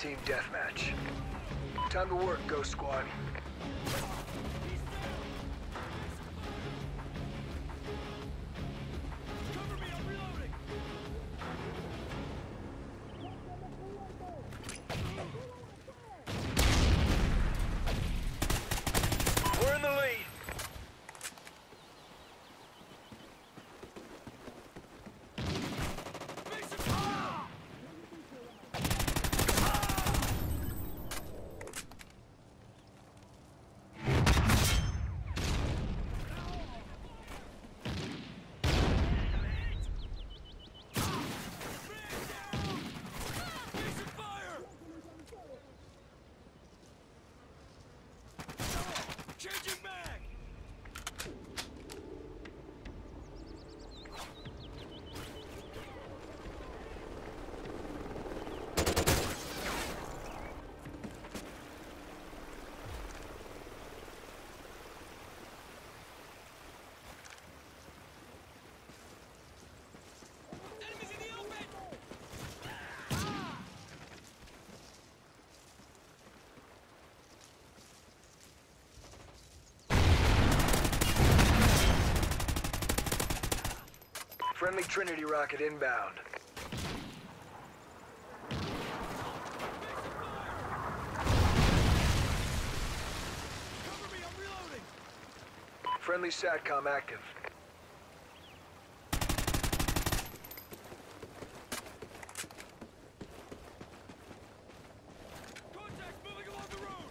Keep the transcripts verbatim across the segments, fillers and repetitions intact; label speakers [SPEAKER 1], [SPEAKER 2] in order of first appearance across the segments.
[SPEAKER 1] team deathmatch. Time to work, Ghost Squad. We're in the lead.
[SPEAKER 2] Changing mag! Enemies in the open!
[SPEAKER 1] Friendly Trinity rocket inbound.
[SPEAKER 2] Cover me, I'm reloading!
[SPEAKER 1] Friendly SATCOM active.
[SPEAKER 2] Contact moving along the road!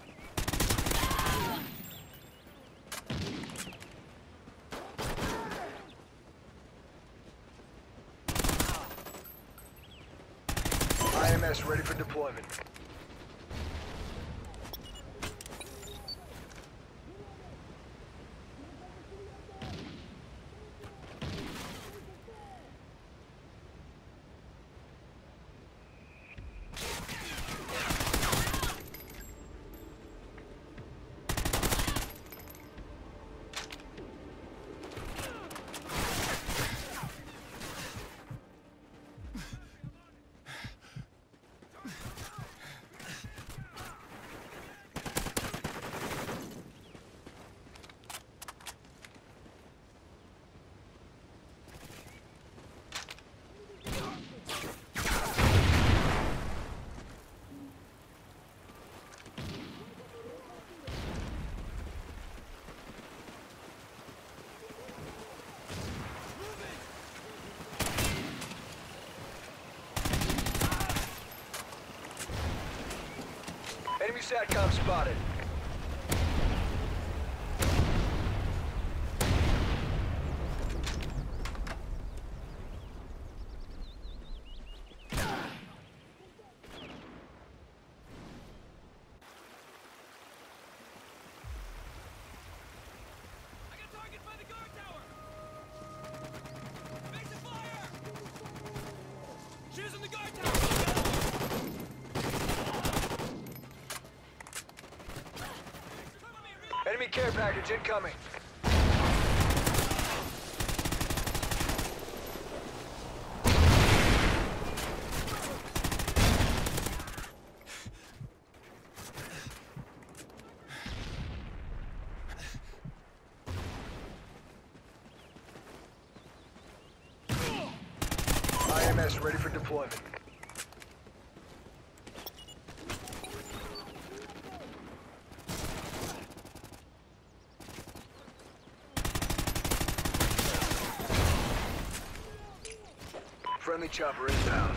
[SPEAKER 1] I M S ready for deployment. Enemy SATCOM spotted.
[SPEAKER 2] I got target by the guard tower! Base of fire! Shooters in the guard tower!
[SPEAKER 1] Enemy care package incoming. I M S ready for deployment. Friendly chopper inbound.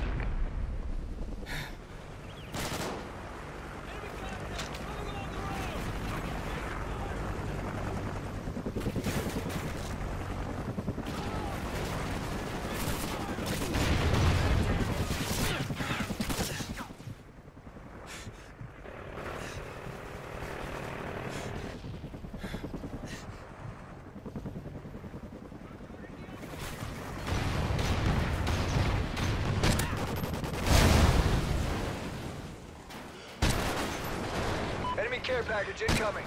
[SPEAKER 1] Enemy care package incoming.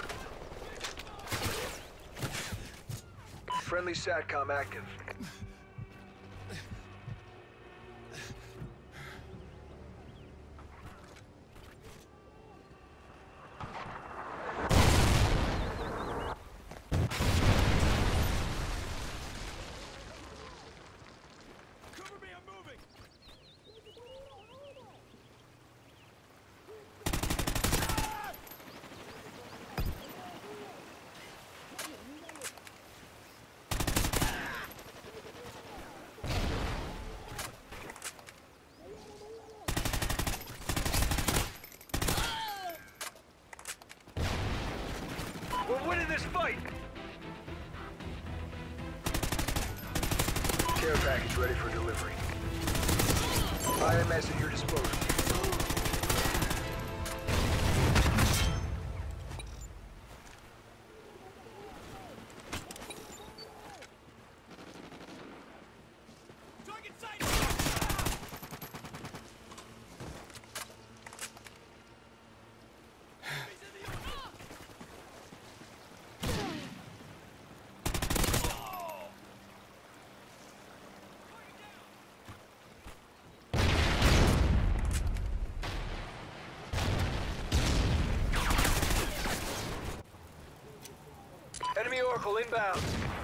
[SPEAKER 1] Friendly SATCOM active. winning this fight! Care package ready for delivery. I M S at your disposal.
[SPEAKER 2] Target sight!
[SPEAKER 1] Enemy Oracle inbound.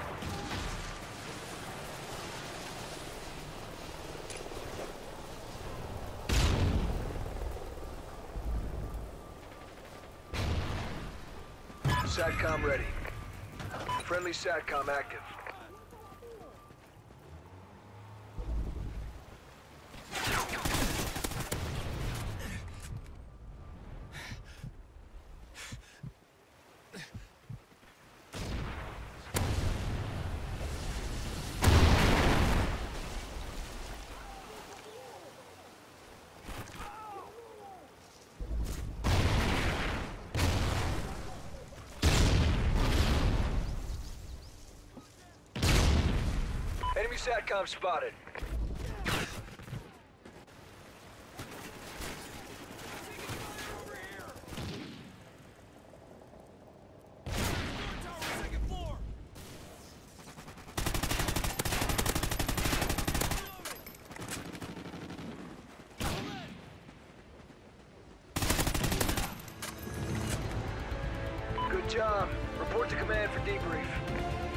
[SPEAKER 1] SATCOM ready. Friendly SATCOM active. Enemy SATCOM spotted. Good job. Report to command for debrief.